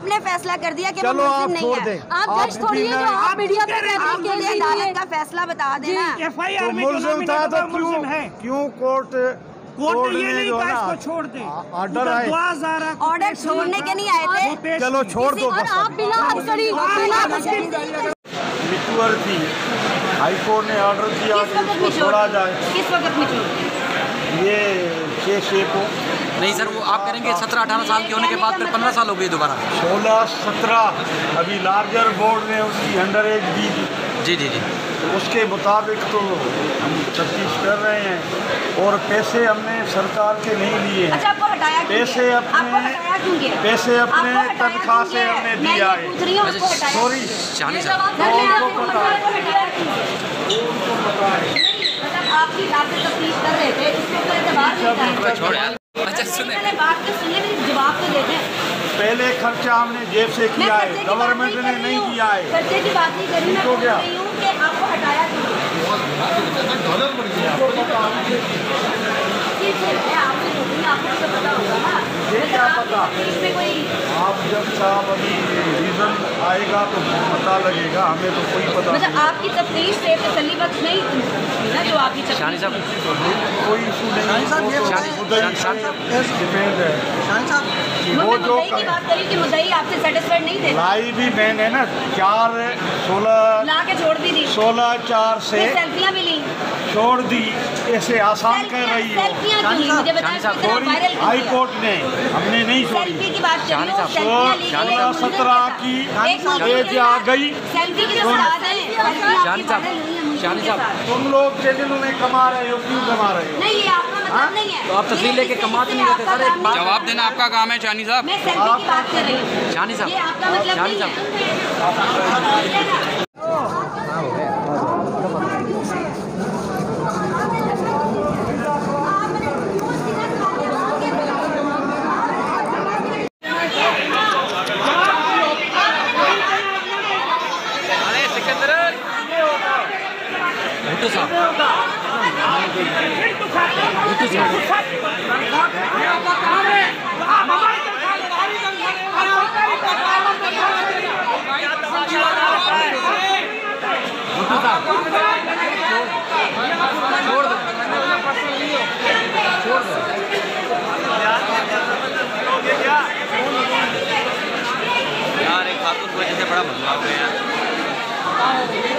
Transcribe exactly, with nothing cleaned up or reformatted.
आपने फैसला कर दिया कि चलो आप नहीं छोड़ है। दें। आप जज छोड़िए, जो आप मीडिया पे आप मुझे अदालत का फैसला बता देना। तो मुल्जिम था तो क्यों क्यों कोर्ट कोर्ट ये नहीं कहा इसको छोड़ दे, ऑर्डर आए, ऑर्डर छोड़ने के नहीं आए थे। चलो छोड़ दो। आप बिना हथकड़ी मिचुअल थी, हाई कोर्ट ने ऑर्डर दिया कि इसको छोड़ा जाए। किस वक्त मिचुअल? ये छः छः को नहीं सर, वो आप करेंगे सत्रह अठारह साल के होने के बाद फिर पंद्रह साल हो गई दोबारा। सोलह सत्रह अभी लार्जर बोर्ड ने उसकी अंडर एज दी थी। जी जी जी, तो उसके मुताबिक तो हम तफ्तीश कर रहे हैं और पैसे हमने सरकार के नहीं लिए हैं। अच्छा, आपको हटाया क्यों? पैसे अपने पैसे अपने तनख्वाह से हमने दिया है। सॉरी शानी साहब, आपकी आपसे तफ्तीश कर रहे थे, इसके ऊपर एतबार नहीं था। अच्छा सुने, बात तो सुनिए, मेरी जवाब तो दे दें। पहले खर्चा हमने जेब से किया है, गवर्नमेंट ने नहीं किया है। खर्चे की बात नहीं करी, मैं बोल रही हूँ कि आपको हटाया क्यों? आपको तो पता होगा ना, क्या पता? इसमें कोई आप जब साहब अभी रीजन आएगा तो पता लगेगा, हमें तो कोई पता मतलब नहीं। आपकी तफ्तीश से तसल्ली बख्श नहीं ना जो आपकी शानी साहब, कोई इशू नहीं। डिपेंड है वो जो की बात करी कि मुद्दई आपसे सेटिस्फाइड नहीं थे। लाई भी मैंने ना चार सोलह ला के छोड़ भी दी, सोलह चार से सेल्फियां भी ली, छोड़ दी। ऐसे आसान कर रही हो। सेल्फियां क्यों ली? मुझे बताएं, हाई कोर्ट ने, हमने नहीं छोड़ी। सेल्फी की बात कर रही हूं, सेल्फियां ली, सोलह सत्रह की एज आ गई। सेल्फी की बता दें। शानी साहब, शानी साहब, तुम लोग चैनलों में कमा रहे हो, क्यों कमा रहे हो? नहीं, ये आपका मतलब नहीं है। तो आप तस्वीर लेके कमाते नहीं रहते सर, एक बात जवाब देना आपका काम है शानी साहब। मैं सेल्फी की बात कर रही हूँ। शानी साहब, ये आपका मतलब शानी नहीं साहब, है। भुट्टो साहब, भुट्टो साहब, भुट्टो साहब, छोड़ दो, छोड़ दो। यार एक खातून की वजह से बड़ा मसला हो गया।